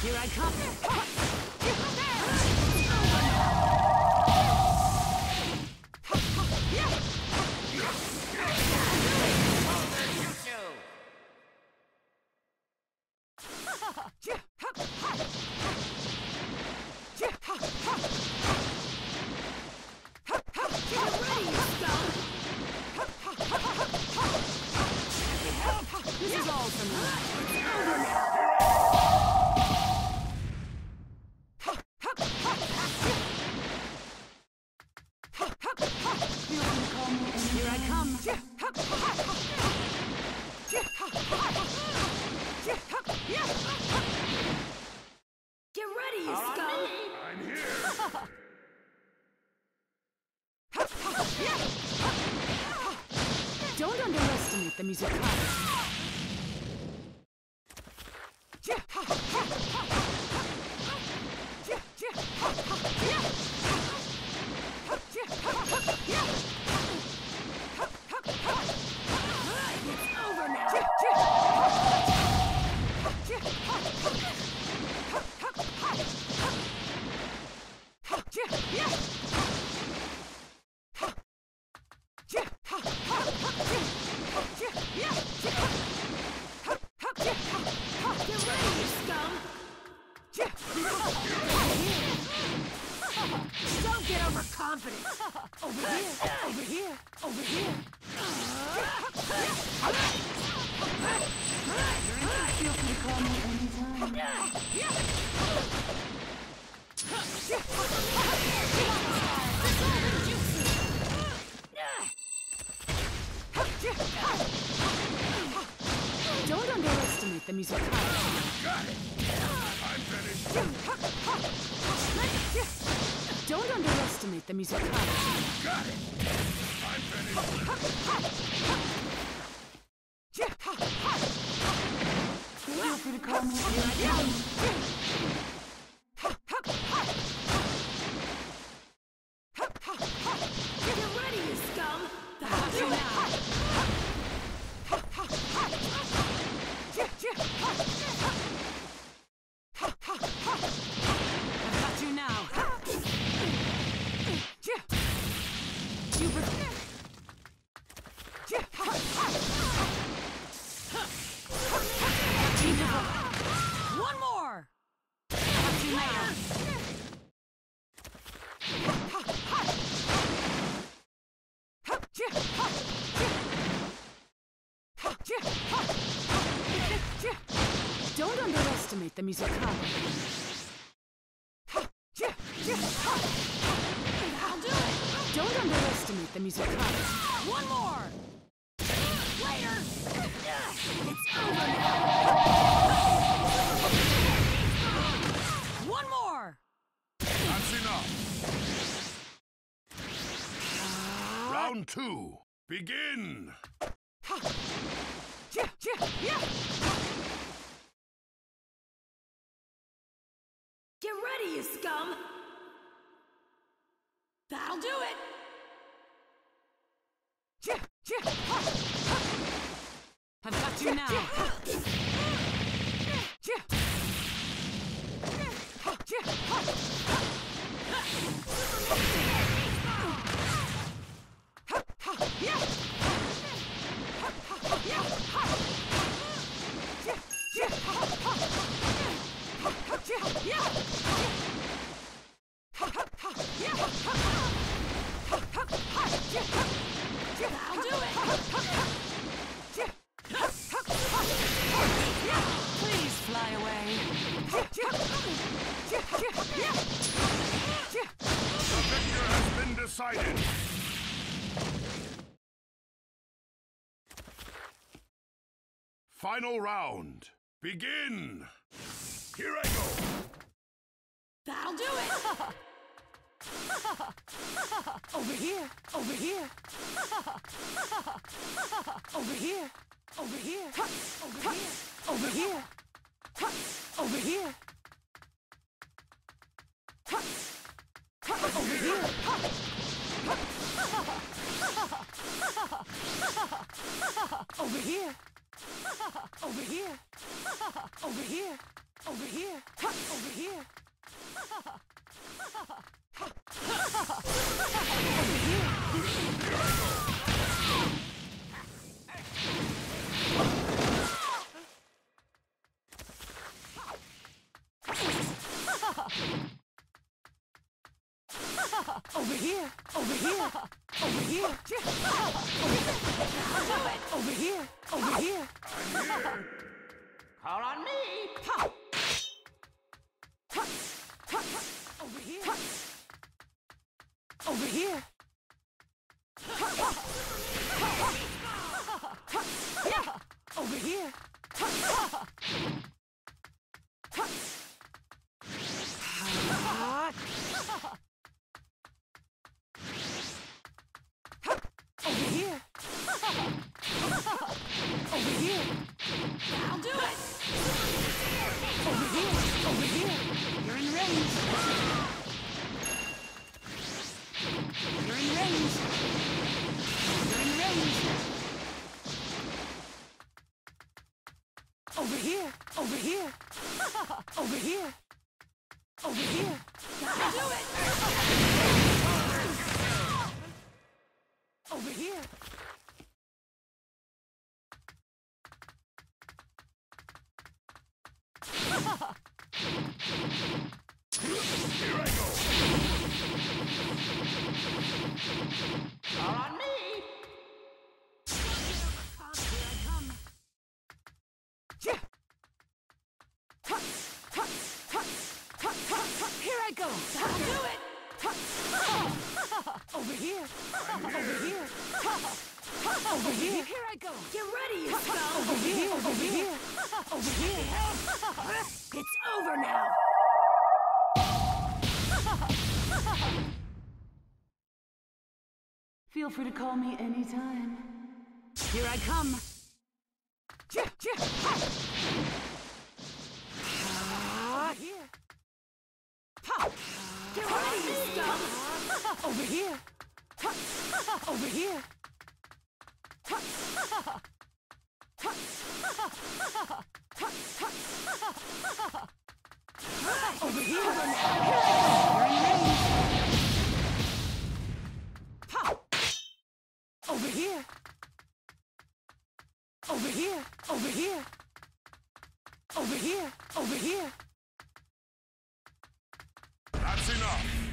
Here I come. This is all for me. It's over now. Here I come. Get ready, you scum! I'm here! Don't underestimate the musicality. It's over now. Get ready, you scum! Don't get overconfident! Over here, over here, over here! Feel free to call me anytime. Don't underestimate the musicality. Got it! I'm finished! Don't underestimate the musicality. Got it! I'm finished! Feel free to call me anytime. Get ready, you scum! That'll do now! I've got you now! You One more! Got you now! Don't underestimate the musicality. I'll do it! Don't underestimate the musicality. One more! Later! It's over now! One more! That's enough! Round 2. Begin! Get ready, you scum! That'll do it! I've got you now! I'll do it! Please fly away! The victor has been decided! Final round. Begin! Here I go! That'll do it! Over here! Over here! Over here! Over here! Over here! Over here! Over here! Over here! Over here! Over here! Over here! Over here. Over here. Over here. Over here. Over here. Over here. Over here. Call on me! Over here. Over here. Over here. Over here. Over here. I'll do it. Over here. Over here. You're in range. You're in range. You're in range. Over here. Over here. Over here. Over here. I'll do it. Over here. Here I go! Call on me! Here I come. Here I go. I'll do it. Over here. Over here. Over here. Here I go. Get ready, you scum. Over here. Over here. Over here. It's over now. Feel free to call me anytime. Here I come. Over here. Get ready, you scum. Over here. Over here. Over here. You're in range. Over here. Over here. Over here. Over here. Over here. That's enough!